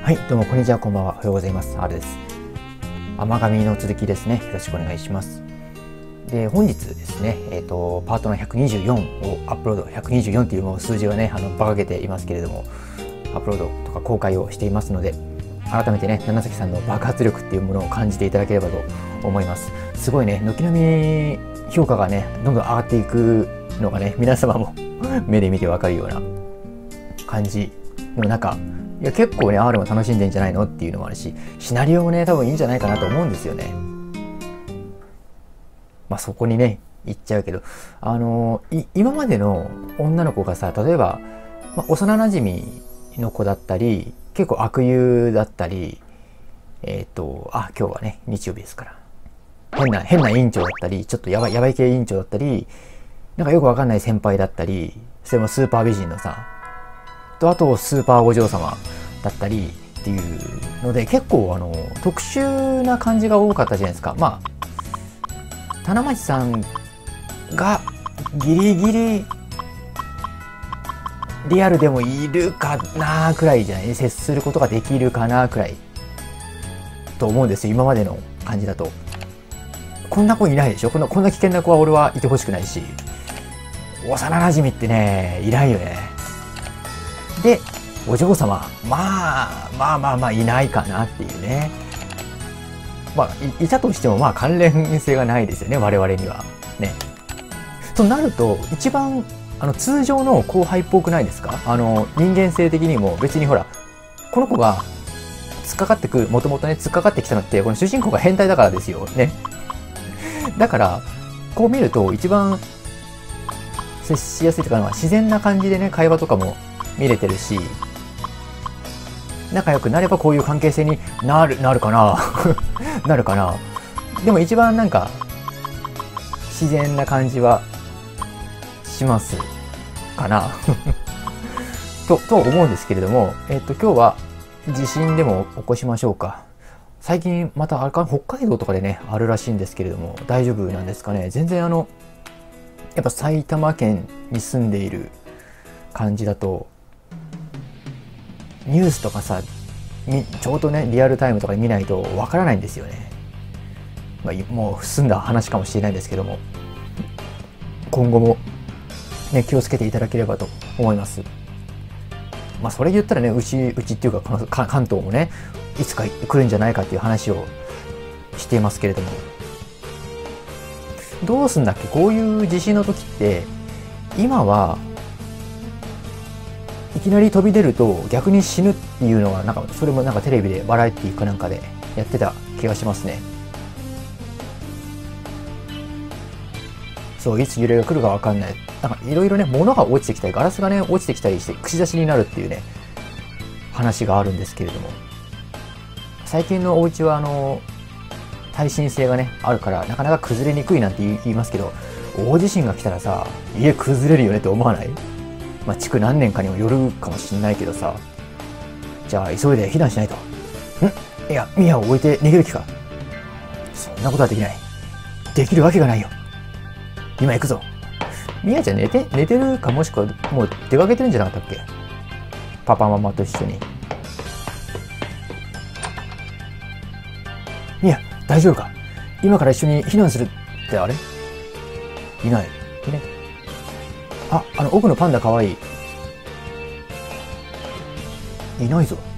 はい、どうもこんにちは、こんばんは、おはようございます。Rです。甘噛みの続きですね。よろしくお願いします。で、本日ですね、パートの124をアップロード、124っていうもう数字はね、馬鹿げていますけれども、アップロードとか公開をしていますので、改めてね、七崎さんの爆発力っていうものを感じていただければと思います。すごいね、軒並み評価がね、どんどん上がっていくのがね、皆様も目で見てわかるような感じの中、いや結構ね R も楽しんでんじゃないのっていうのもあるし、シナリオもね多分いいんじゃないかなと思うんですよね。まあそこにね行っちゃうけど、今までの女の子がさ、例えば、幼なじみの子だったり結構悪友だったり、今日はね日曜日ですから、変な委員長だったり、ちょっとやばい系委員長だったり、なんかよくわかんない先輩だったり、それもスーパー美人のさと、あとスーパーお嬢様だったりっていうので、結構特殊な感じが多かったじゃないですか。まあ棚町さんがギリギリリアルでもいるかなくらいじゃない、接することができるかなくらいと思うんですよ、今までの感じだと。こんな子いないでしょ。こんな危険な子は俺はいてほしくないし、幼なじみってねいないよね。でお嬢様、まあいないかなっていうね。まあ いたとしてもまあ関連性がないですよね、我々にはね。となると一番通常の後輩っぽくないですか。人間性的にも別にほら、この子が突っかかってくる、もともとね突っかかってきたのってこの主人公が変態だからですよね。だからこう見ると一番接しやすいというか、自然な感じでね会話とかも見れてるし、仲良くなればこういう関係性になるかななるかな。でも一番なんか自然な感じはしますかなと思うんですけれども、今日は地震でも起こしましょうか。最近またあれか、北海道とかでねあるらしいんですけれども、大丈夫なんですかね。全然やっぱ埼玉県に住んでいる感じだと、ニュースとかさちょうどねリアルタイムとかで見ないとわからないんですよね。もう済んだ話かもしれないんですけども、今後もね気をつけていただければと思います。まあそれ言ったらね、うちっていうかこの関東もねいつか来るんじゃないかっていう話をしていますけれども、どうすんだっけ、こういう地震の時って。今はいきなり飛び出ると逆に死ぬっていうのはなんか、それもなんかテレビでバラエティーかなんかでやってた気がしますね。そう、いつ揺れが来るか分かんない。なんかいろいろね物が落ちてきたり、ガラスがね落ちてきたりして串刺しになるっていうね話があるんですけれども、最近のお家は耐震性がねあるからなかなか崩れにくいなんて言いますけど、大地震が来たらさ家崩れるよねって思わない？まあ築何年かにもよるかもしんないけどさ、じゃあ急いで避難しないと。いやミヤを置いて逃げる気か。そんなことはできない。できるわけがないよ。今行くぞ。ミヤちゃん寝てるか、もしくはもう出かけてるんじゃなかったっけ、パパママと一緒に。ミヤ大丈夫か、今から一緒に避難するって。あれいないね。奥のパンダかわいい。いないぞ。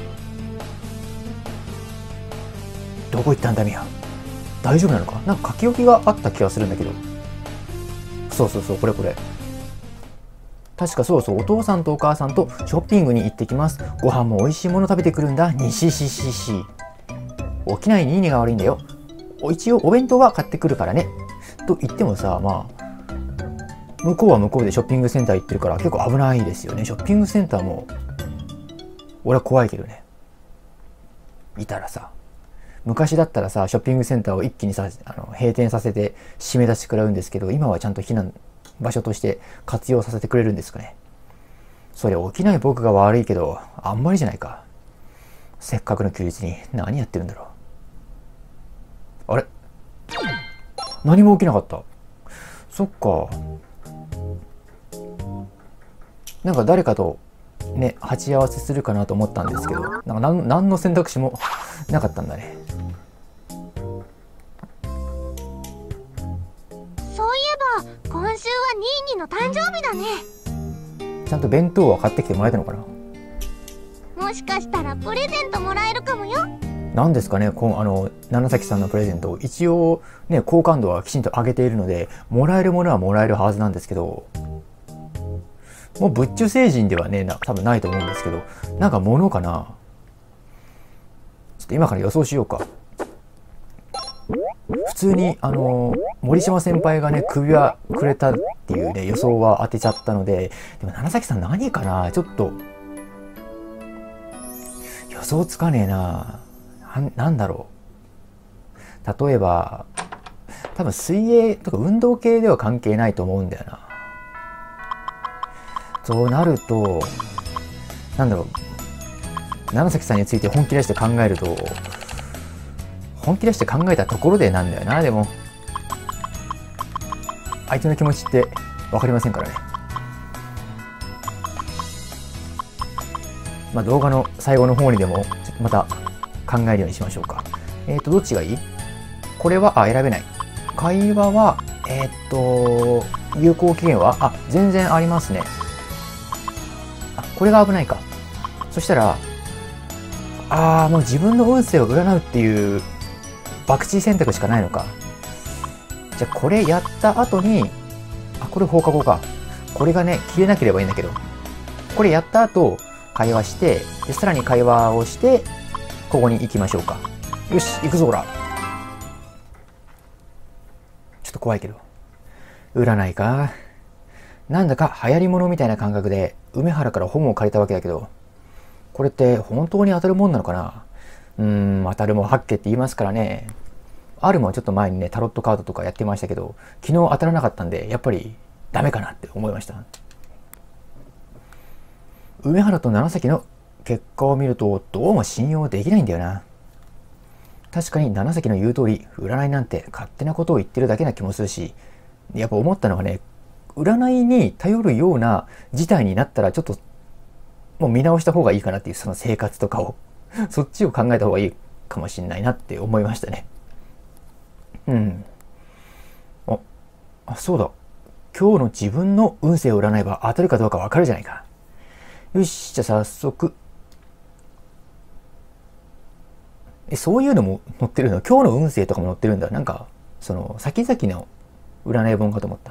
どこ行ったんだミヤ、大丈夫なのか。なんか書き置きがあった気がするんだけど。そうこれ確かそう、お父さんとお母さんとショッピングに行ってきます。ご飯も美味しいもの食べてくるんだ。にしししし。起きないニーニが悪いんだよ。一応お弁当は買ってくるからね。と言ってもさ、まあ向こうは向こうでショッピングセンター行ってるから結構危ないですよね。ショッピングセンターも俺は怖いけどね、いたらさ。昔だったらさショッピングセンターを一気にさ閉店させて締め出して食らうんですけど、今はちゃんと避難場所として活用させてくれるんですかね。それ起きない僕が悪いけどあんまりじゃないか。せっかくの休日に何やってるんだろう。あれ、何も起きなかった。そっか、なんか誰かとね、鉢合わせするかなと思ったんですけど、なんか何の選択肢もなかったんだね。 そういえば今週はニーニーの誕生日だね。 ちゃんと弁当は買ってきてもらえたのかな。 もしかしたらプレゼントもらえるかもよ。 なんですかね、七崎さんのプレゼント、一応ね、好感度はきちんと上げているので、もらえるものはもらえるはずなんですけど、もう仏中星人ではね、多分ないと思うんですけど、なんか物かな。ちょっと今から予想しようか。普通に森島先輩がね、首輪くれたっていうね、予想は当てちゃったので、でも七崎さん何かな、ちょっと予想つかねえな。なんだろう。例えば多分水泳とか運動系では関係ないと思うんだよな。そうなると、なんだろう、七崎さんについて本気出して考えると、本気出して考えたところでなんだよな。でも相手の気持ちって分かりませんからね。まあ動画の最後の方にでもまた考えるようにしましょうか。どっちがいい？これは選べない。会話は有効期限は全然ありますね。これが危ないか。そしたらもう自分の運勢を占うっていう博打選択しかないのか。じゃあこれやった後に、これ放課後か。これがね消えなければいいんだけど、これやった後会話して、でさらに会話をしてここに行きましょうか。よし、行くぞほら。ちょっと怖いけど占いか。なんだか流行り物みたいな感覚で梅原から本を借りたわけだけど、これって本当に当たるもんなのかな。当たるも八卦って言いますからね。あるもちょっと前にね、タロットカードとかやってましたけど、昨日当たらなかったんで、やっぱりダメかなって思いました。梅原と七崎の結果を見ると、どうも信用できないんだよな。確かに七崎の言う通り、占いなんて勝手なことを言ってるだけな気もするし、やっぱ思ったのはね、占いに頼るような事態になったら、ちょっともう見直した方がいいかなっていう、その生活とかをそっちを考えた方がいいかもしれないなって思いましたね。そうだ。今日の自分の運勢を占えば当たるかどうかわかるじゃないか。よし、じゃあ早速。そういうのも載ってるの？今日の運勢とかも載ってるんだ。なんかその先々の占い本かと思った。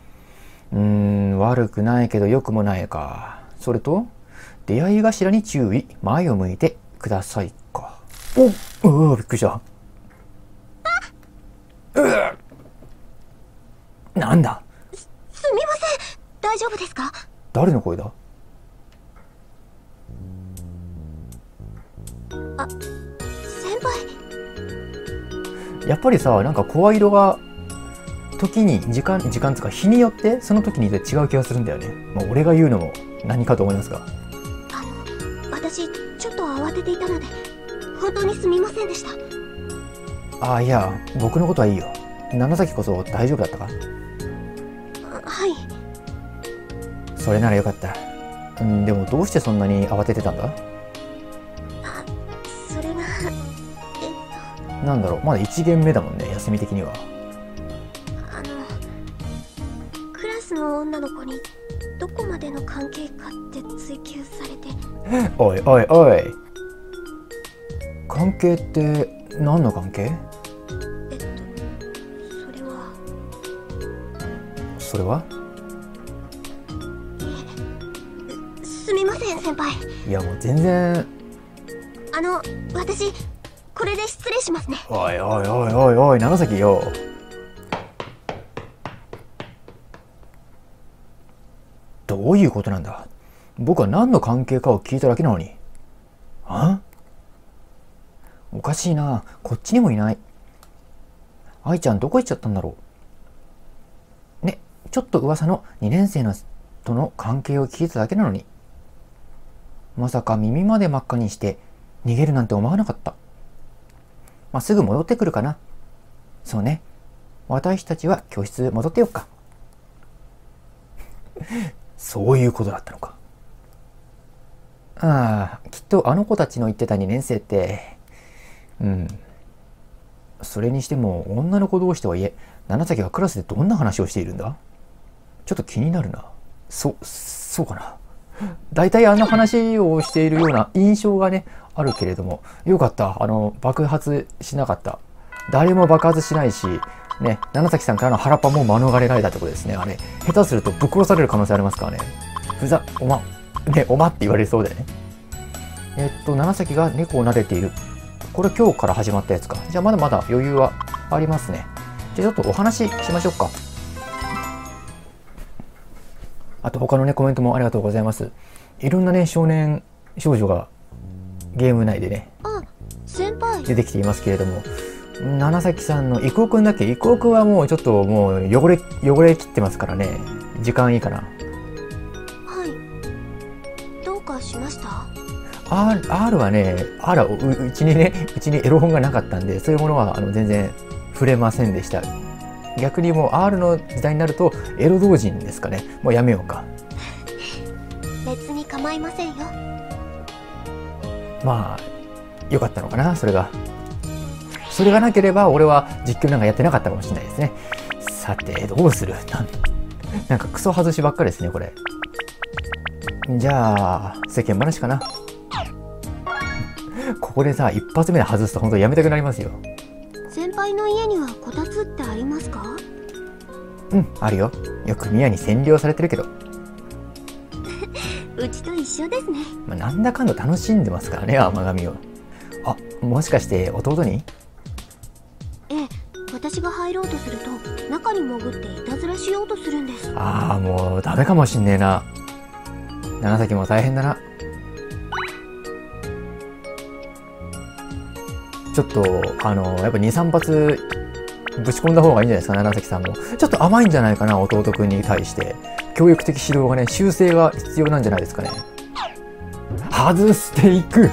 悪くないけど良くもないか。それと出会い頭に注意、前を向いてくださいか。びっくりした。なんだ。 すみません、大丈夫ですか？ 誰の声だ？ 先輩。 やっぱりさ、なんか声色が時に時間つか日によってその時に違う気がするんだよね。俺が言うのも何かと思いますが。 私ちょっと慌てていたので本当にすみませんでした。 いや、僕のことはいいよ。七崎こそ大丈夫だったか？ はい。 それならよかった。でもどうしてそんなに慌ててたんだ？ それがなんだろう、まだ1限目だもんね、休み的には。 クラスの女の子にどこまでの関係かって追求されて。 おいおいおい、関係って何の関係？それは？ すみません先輩。 いやもう全然。 私これで失礼しますね。 おいおいおいおいおい、長崎よ。どういうことなんだ？僕は何の関係かを聞いただけなのに。おかしいな。こっちにもいない。愛ちゃんどこ行っちゃったんだろう。ね、ちょっと噂の2年生のとの関係を聞いただけなのに。まさか耳まで真っ赤にして逃げるなんて思わなかった。すぐ戻ってくるかな。そうね。私たちは教室戻ってよっか。そういうことだったのか。 ああ、きっとあの子たちの言ってた2年生って、うん。それにしても、女の子同士とはいえ、七崎はクラスでどんな話をしているんだ？ちょっと気になるな。そうかな。大体あんな話をしているような印象がね、あるけれども、よかった。爆発しなかった。誰も爆発しないし、ね、七崎さんからの腹パンも免れられたってことですね。あれ、下手するとぶっ殺される可能性ありますからね。おまって言われそうでね。七崎が猫を撫でている。これ今日から始まったやつか。じゃあまだまだ余裕はありますね。じゃあちょっとお話ししましょうか。あと他のね、コメントもありがとうございます。いろんなね、少年少女がゲーム内でね、 先輩出てきていますけれども、七崎さんの郁夫くんだっけ？郁夫くんはもうちょっともう汚れ切ってますからね。時間いいかな。 はい。どうかしました？ R はね、うちにエロ本がなかったんで、そういうものは全然触れませんでした。逆にもう R の時代になるとエロ同人ですかね。もうやめようか。 別に構いませんよ。 まあ良かったのかな、それがなければ俺は実況なんかやってなかったかもしれないですね。さてどうする？なんかクソ外しばっかりですねこれ。じゃあ世間話かな。ここでさ一発目で外すと本当やめたくなりますよ。 先輩の家にはこたつってありますか？ うん、あるよ。よく宮に占領されてるけどうちと一緒ですね。 まあ、なんだかんだ楽しんでますからね、甘神を。あ、もしかして弟に？ ええ、私が入ろうとすると中に潜っていたずらしようとするんです。 ああ、もうダメかもしんねえな。七崎も大変だな。ちょっとやっぱ2、3発ぶち込んだ方がいいんじゃないですか、七崎さんも。ちょっと甘いんじゃないかな、弟くんに対して。教育的指導がね、修正が必要なんじゃないですかね。外していく。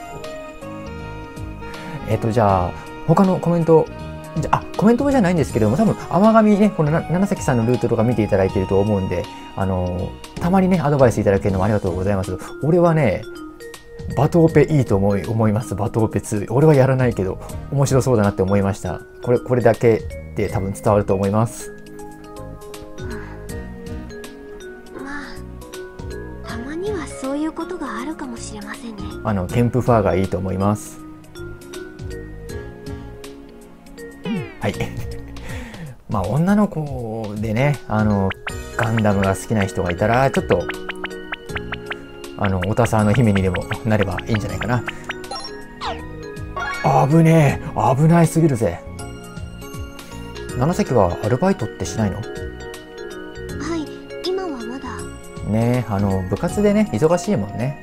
じゃあ、他のコメント、コメントじゃないんですけども、多分、甘神ね、この七崎さんのルートとか見ていただいていると思うんで、たまにね、アドバイスいただけるのもありがとうございます。俺はね、バトオペいいと思います。バトオペ2。俺はやらないけど、面白そうだなって思いました。これだけで多分伝わると思います。 まあ、たまにはそういうことがあるかもしれませんね。 ケンプファーがいいと思います。はい。まあ、女の子でね、ガンダムが好きな人がいたら、ちょっと、おたさの姫にでもなればいいんじゃないかな。危ねえ、危ないすぎるぜ。七崎はアルバイトってしないの？ はい、今はまだ。 ねえ、部活でね、忙しいもんね。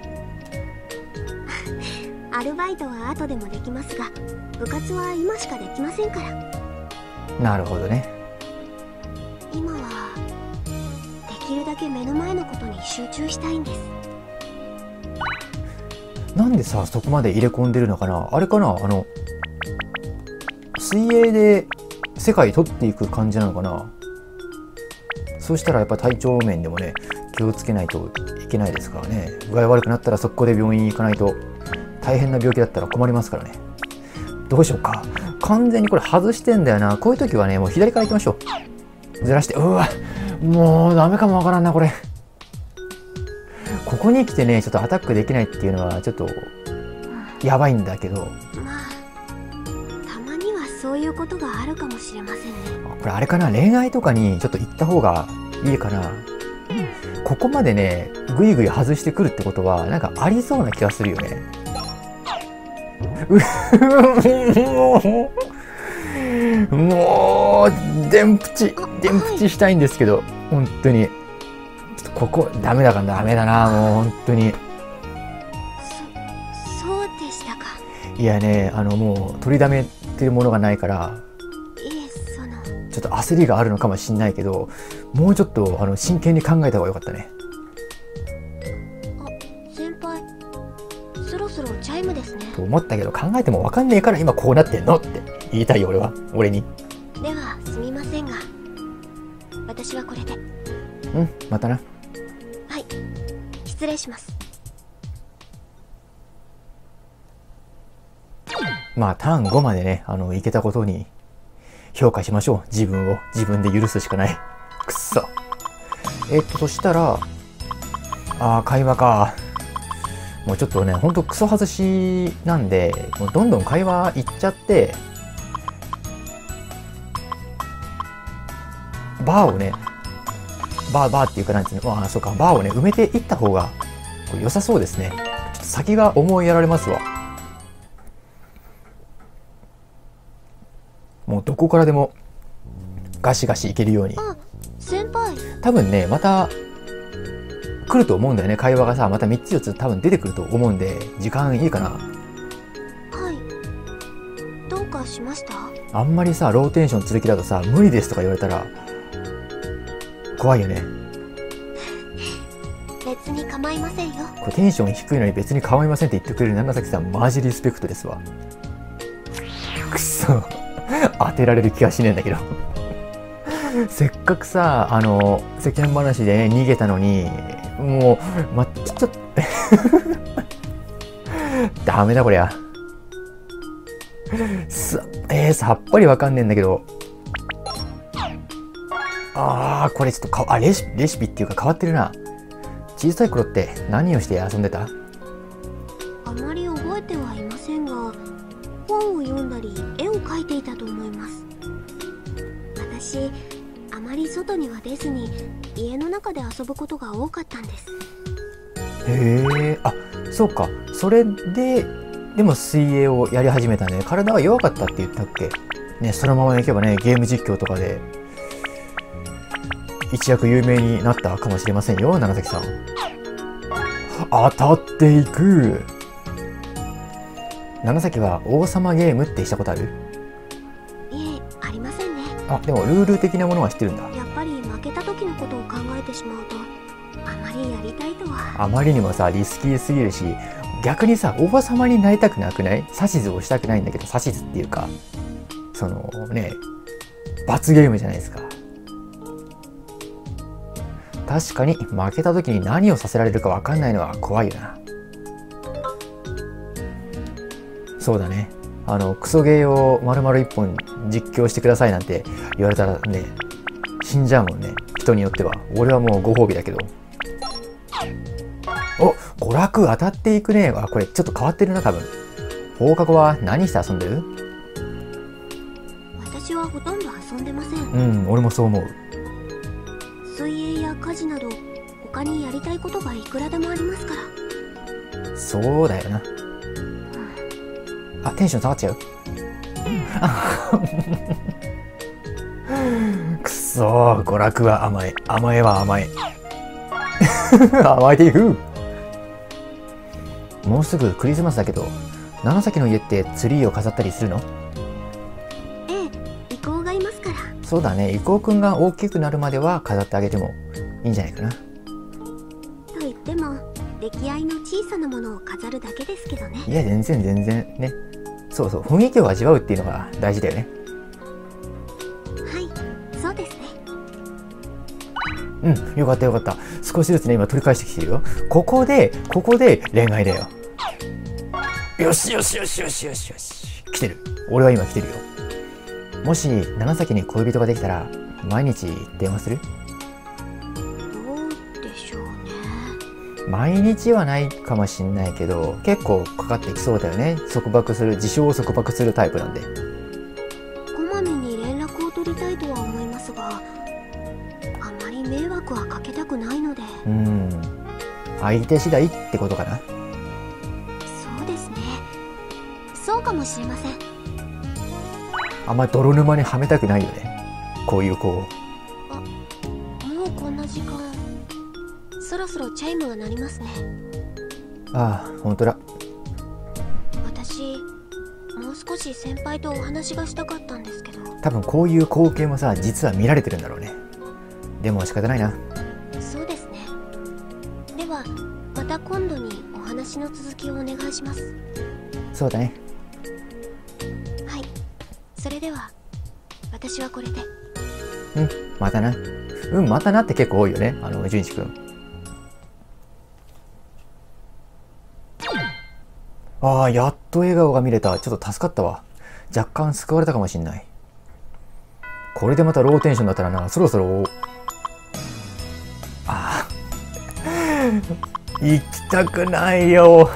アルバイトは後でもできますが、部活は今しかできませんから。 なるほどね。 今は、できるだけ目の前のことに集中したいんです。 なんでさ、そこまで入れ込んでるのかな。あれかな、水泳で世界取っていく感じなのかな。そうしたらやっぱ体調面でもね、気をつけないといけないですからね。具合悪くなったら速攻で病院に行かないと、大変な病気だったら困りますからね。どうしようか。完全にこれ外してんだよな。こういう時はね、もう左から行きましょう。ずらして、うわ、もうダメかもわからんな、これ。ここに来てね、ちょっとアタックできないっていうのはちょっとやばいんだけど。 まあ、たまにはそういうことがあるかもしれませんね。 これあれかな、恋愛とかにちょっと行った方がいいかな。ここまでね、ぐいぐい外してくるってことは、なんかありそうな気がするよね。もう、電プチしたいんですけど、本当に。ここダメだな、もう本当に。 そうでしたか。 いやね、もう取りだめっていうものがないから、ちょっと焦りがあるのかもしんないけど、もうちょっと真剣に考えた方がよかったね。 あ、先輩、そろそろチャイムですね。 と思ったけど、考えても分かんねえから今こうなってんのって言いたいよ、俺に。 ではすみませんが、私はこれで。 うん、またな。 はい、失礼します。 まあターン5までね、いけたことに評価しましょう。自分を自分で許すしかない。くっそ。そしたら、会話か。もうちょっとね、ほんとクソ外しなんで、もうどんどん会話いっちゃって、バーをね、バーっていうかなんていうの、そうか、バーをね、埋めていった方が良さそうですね。ちょっと先が思いやられますわ。もうどこからでもガシガシいけるように。 先輩。 多分ね、また来ると思うんだよね。会話がさ、また3つ4つ多分出てくると思うんで、時間いいかな。 はい。どうかしました？ あんまりさ、ローテンション続きだとさ、無理ですとか言われたら怖いよね。 別に構いませんよ。 これテンション低いのに別に構いませんって言ってくれる長崎さん、マジリスペクトですわ。くそ当てられる気がしねえんだけどせっかくさ、世間話でね、逃げたのに、もう、ちょっとダメだこりゃ。さっぱりわかんねえんだけど。これちょっとレシピっていうか変わってるな。小さい頃って何をして遊んでた？ あまり覚えてはいませんが、本を読んだり絵を描いていたと思います。私、あまり外には出ずに家の中で遊ぶことが多かったんです。 へえ、そうか。それで、でも水泳をやり始めたね。体が弱かったって言ったっけね。そのままいけばね、ゲーム実況とかで一躍有名になったかもしれませんよ、長崎さん。当たっていく。長崎は王様ゲームってしたことある？ いえ、ありませんね。 でもルール的なものは知ってるんだ。 やっぱり負けた時のことを考えてしまうと、あまりやりたいとは。 あまりにもさ、リスキーすぎるし、逆にさ、王様になりたくなくない？指図をしたくないんだけど、指図っていうか、そのね、罰ゲームじゃないですか。確かに負けた時に何をさせられるか分かんないのは怖いよな。そうだね。クソゲーを丸々1本実況してくださいなんて言われたらね、死んじゃうもんね。人によっては。俺はもうご褒美だけど。娯楽当たっていくね。これちょっと変わってるな、多分。放課後は何して遊んでる？ 私はほとんど遊んでません。 俺もそう思う。 水泳や家事など他にやりたいことがいくらでもありますから。 そうだよな。テンション下がっちゃう。くそー、娯楽は甘え。甘えは甘え。甘えていく。もうすぐクリスマスだけど、長崎の家ってツリーを飾ったりするの？ ええ、イコウがいますから。 そうだね。イコウくんが大きくなるまでは飾ってあげてもいいんじゃないかな。 と言っても出来合いの小さなものを飾るだけですけどね。 いや、全然ね。そうそう、雰囲気を味わうっていうのが大事だよね。 はい、そうですね。 よかったよかった。少しずつね、今取り返してきてるよ。ここで恋愛だよ。よし。来てる。俺は今来てるよ。もし、長崎に恋人ができたら、毎日電話する？ どうでしょうね。 毎日はないかもしんないけど、結構かかってきそうだよね。自称束縛するタイプなんで。 こまめに連絡を取りたいとは思いますが、あまり迷惑はかけたくないので。 相手次第ってことかな。 そうですね。そうかもしれません。 あんまり泥沼にはめたくないよね。こういう子を。 もうこんな時間。そろそろチャイムが鳴りますね。 ほんとだ。 私、もう少し先輩とお話がしたかったんですけど。 多分こういう光景もさ、実は見られてるんだろうね。でも仕方ないな。 そうですね。では、また今度にお話の続きをお願いします。 そうだね。 はい。それでは、私はこれで。 またな。またなって結構多いよね。順一くん。 ああ、やっと笑顔が見れた。ちょっと助かったわ。若干救われたかもしんない。これでまたローテンションだったらな、そろそろ、ああ、行きたくないよ。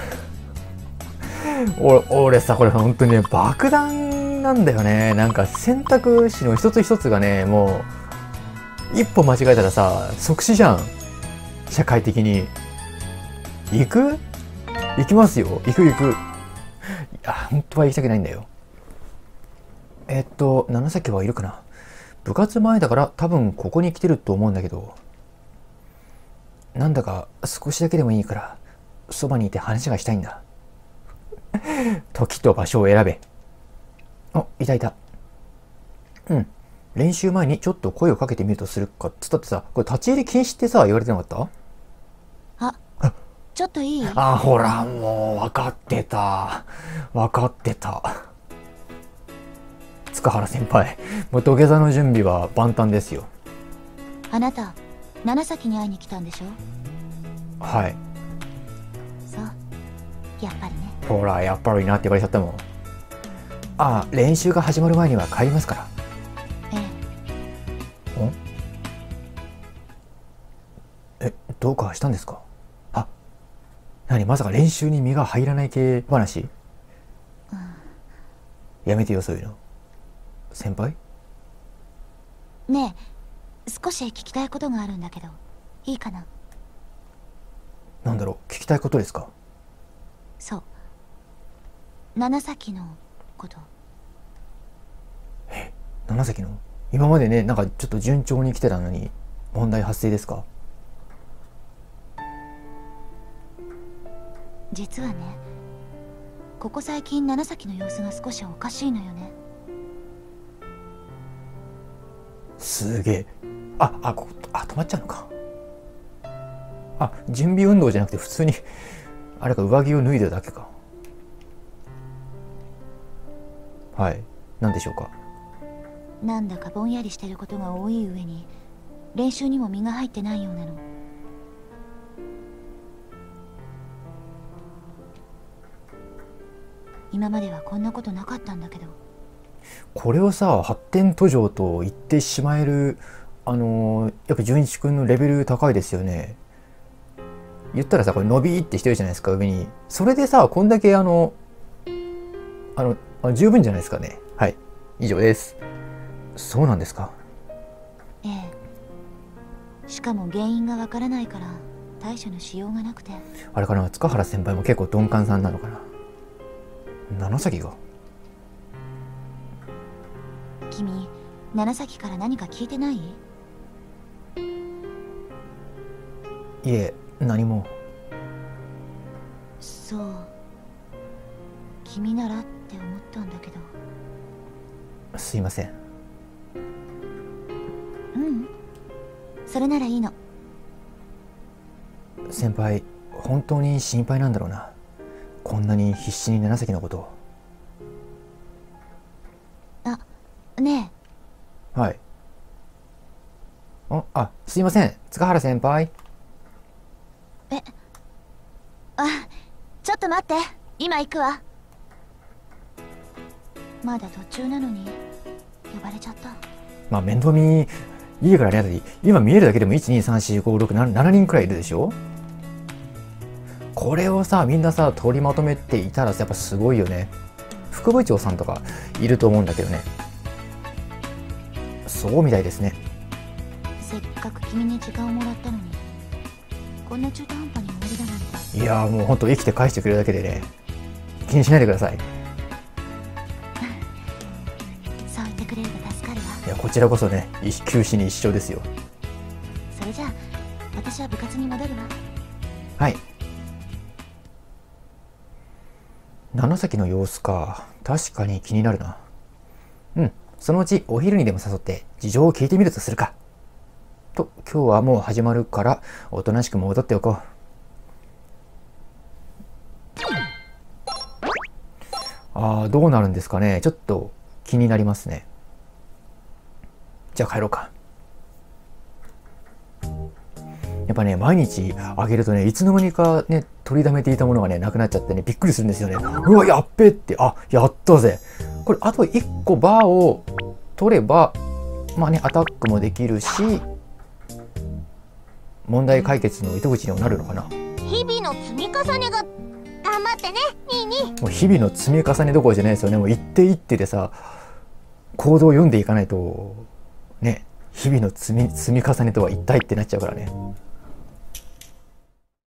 俺さ、これ本当にね、爆弾なんだよね。なんか選択肢の一つ一つがね、もう、一歩間違えたらさ、即死じゃん。社会的に。行く？行きますよ。行く。いや、本当は行きたくないんだよ。七崎はいるかな？部活前だから多分ここに来てると思うんだけど、なんだか少しだけでもいいから、そばにいて話がしたいんだ。時と場所を選べ。あ、いた。うん。練習前にちょっと声をかけてみるとするか。つったってさ、これ立ち入り禁止ってさ、言われてなかった？ ちょっといい？ あ、ほら、もう分かってた。塚原先輩、もう土下座の準備は万端ですよ。 あなた、七崎に会いに来たんでしょ？ はい。 そう。やっぱりね。 ほら、やっぱりなって言われちゃったもん。ああ、練習が始まる前には帰りますから。どうかしたんですか？あ、何、まさか練習に身が入らない系話？やめてよ、そういうの。先輩？ ねえ、少し聞きたいことがあるんだけど、いいかな？ なんだろう、聞きたいことですか？ そう。七崎のこと。 七崎の？今までね、なんかちょっと順調に来てたのに、問題発生ですか？ 実はね、ここ最近七崎の様子が少しおかしいのよね。 すげえ。止まっちゃうのか。あ、準備運動じゃなくて普通にあれか、上着を脱いでるだけか。はい、何でしょうか？ なんだかぼんやりしてることが多い上に、練習にも身が入ってないようなの。今まではこんなことなかったんだけど。 これをさ、発展途上と言ってしまえる、やっぱ純一くんのレベル高いですよね。言ったらさ、これ伸びってしてるじゃないですか、上に。それでさ、こんだけ十分じゃないですかね。はい、以上です。そうなんですか？ ええ。しかも原因がわからないから対処のしようがなくて。 あれかな、塚原先輩も結構鈍感さんなのかな。七崎が？ 君、七崎から何か聞いてない？ いえ、何も。 そう。君ならって思ったんだけど。 すいません。 それならいいの。 先輩、本当に心配なんだろうな。こんなに必死に七崎のことを。 ねえ。はい。すいません、塚原先輩。 ちょっと待って、今行くわ。まだ途中なのに呼ばれちゃった。 まあ面倒見家からね、今見えるだけでも1,2,3,4,5,6,7人くらいいるでしょ。これをさ、みんなさ取りまとめていたらやっぱすごいよね。副部長さんとかいると思うんだけどね。そうみたいですね。 せっかく君に時間をもらったのに、こんな中途半端に終わりだなんて。 いやー、もうほんと生きて返してくれるだけでね、気にしないでください。 そう言ってくれると助かるわ。 いや、こちらこそね、九死に一生ですよ。 それじゃあ私は部活に戻るわ。 はい。七崎の様子か、確かに気になるな。そのうちお昼にでも誘って事情を聞いてみるとするか。と、今日はもう始まるからおとなしく戻っておこう。どうなるんですかね。ちょっと気になりますね。じゃあ帰ろうか。 やっぱね、毎日あげるとね、いつの間にかね、取りだめていたものがね、なくなっちゃってね、びっくりするんですよね。うわ、やっべって、あ、やったぜ。これ、あと1個バーを取れば、まあね、アタックもできるし、問題解決の糸口にもなるのかな。 日々の積み重ねが。頑張ってね、ニーニー。 もう日々の積み重ねどころじゃないですよね。もう一手一手でさ、行動を読んでいかないと、ね、日々の積み重ねとは一体ってなっちゃうからね。